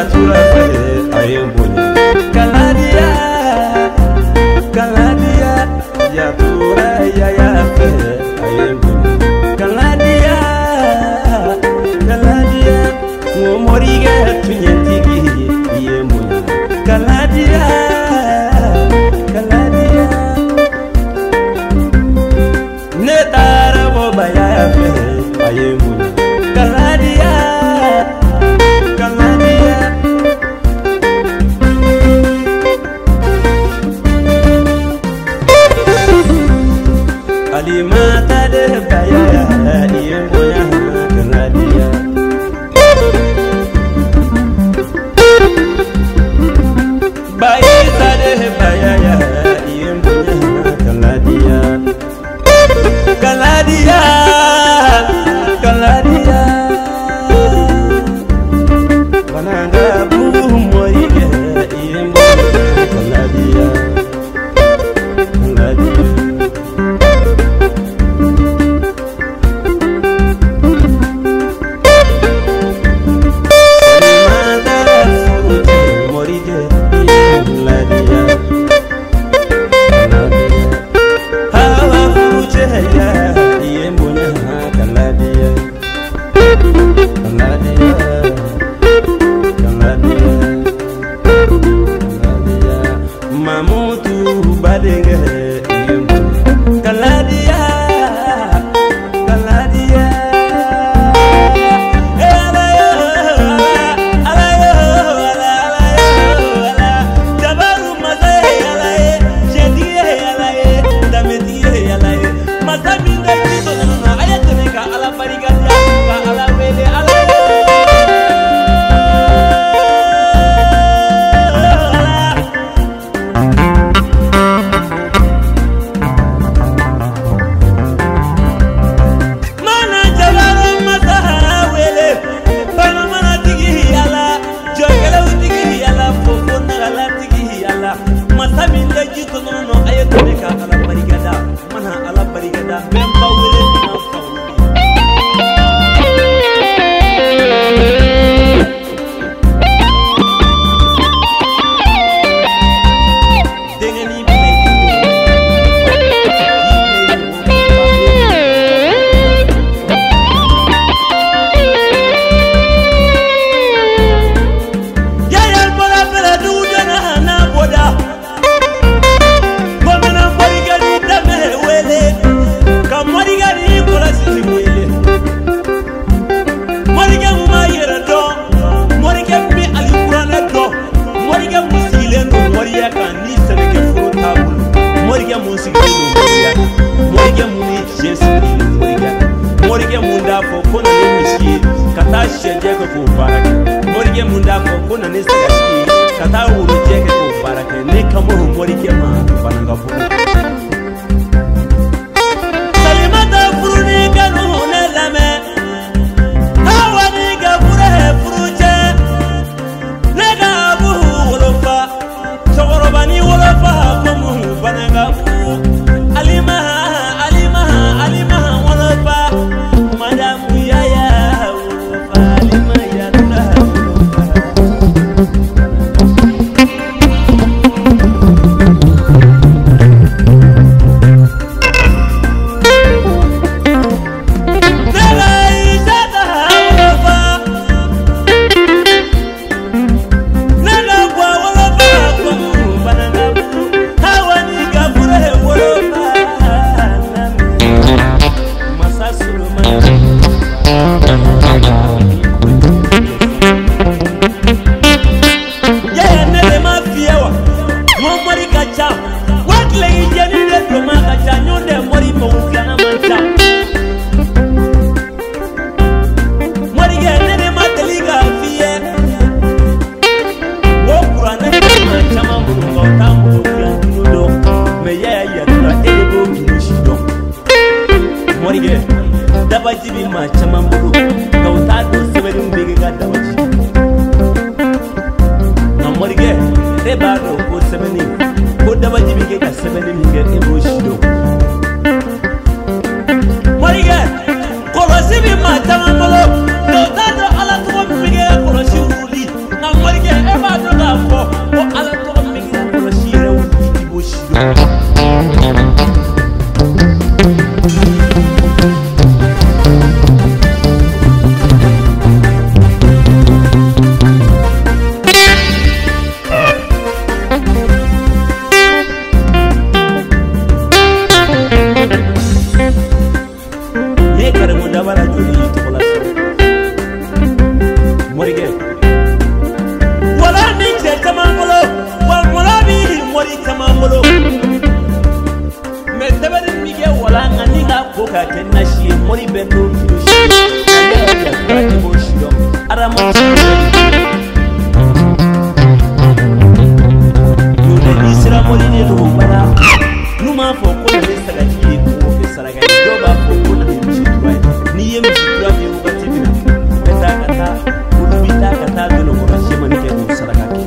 tura ayembonye kaladia ya tura ya ayembonye kaladia ngomoriga tunyetigi yembonye kaladia netara bobaya ayembonye kaladia Alimata de baya yembonya kaladia Baita de baya yembonya kaladia Wananga bu moige yembonya kaladia Mamutu badenge kaladia jabaru mazay alaye jedie alaye damedie alaye mazami ndito na ayatene ka ala barikadia ka ala wele alaye Kolosi bi ma caman bolo, dɔw t'a dɔn Ala tɔgɔ min bɛ kɛ kɔlɔsi wuli, nka Morikɛ ninga koka kenna shi mori beto kishi ya ya bo shiro ara mo yo de isra mori ne do bana numa fo ko ne sagati ko be saraga do ba ko ko ne mi ni yemi shira ni ko tibina beta kata ulubita kata do no ko shi mani ke do saraga ki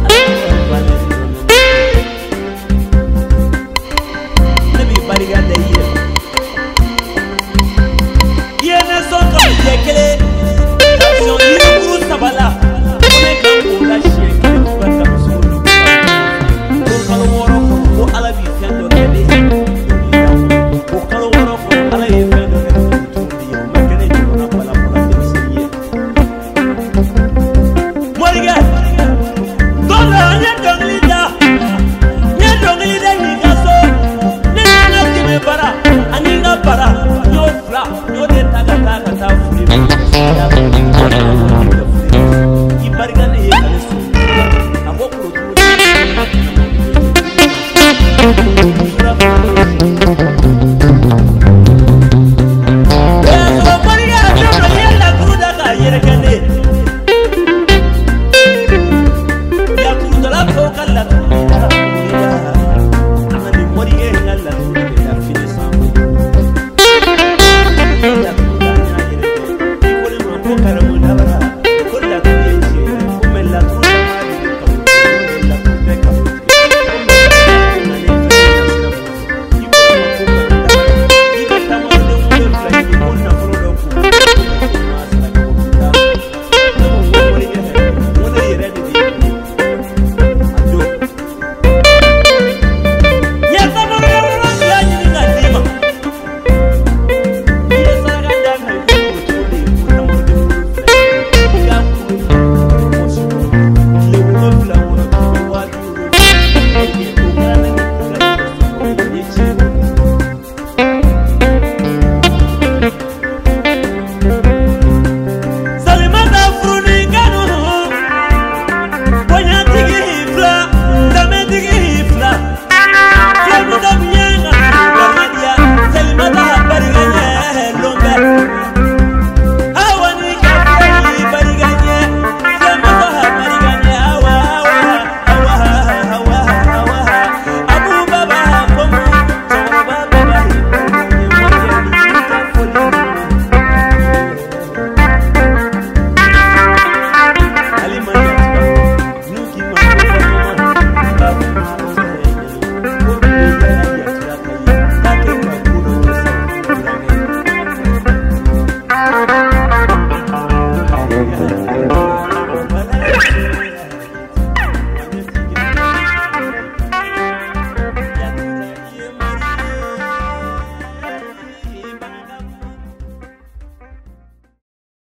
Bariga